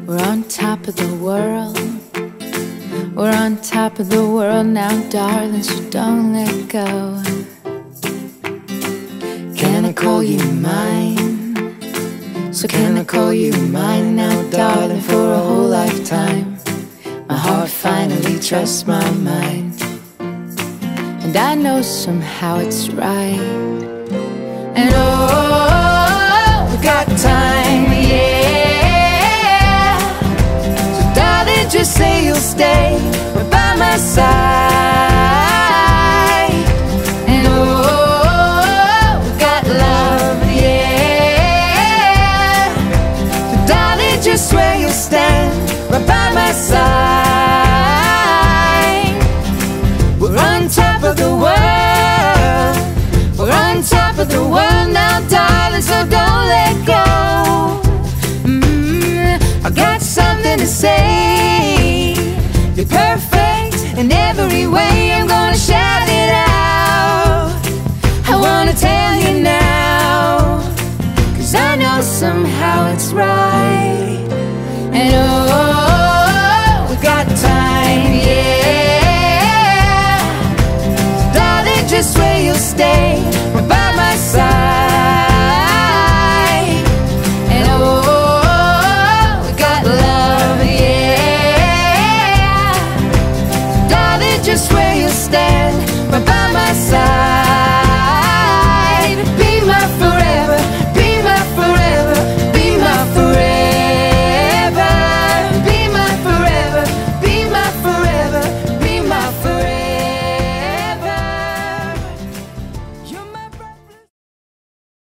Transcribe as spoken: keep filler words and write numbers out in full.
We're on top of the world. We're on top of the world now, darling, so don't let go. Can I call you mine? So can I call you mine now, darling, for a whole lifetime? My heart finally trusts my mind, and I know somehow it's right. And oh, we got time, yeah. So darling, just say you'll stay right by my side. And oh, we got love, yeah. So darling, just swear you'll stand right by my side. We're on top of the world. We're on top of the world now, darling, so don't let go. mm, I got something to say.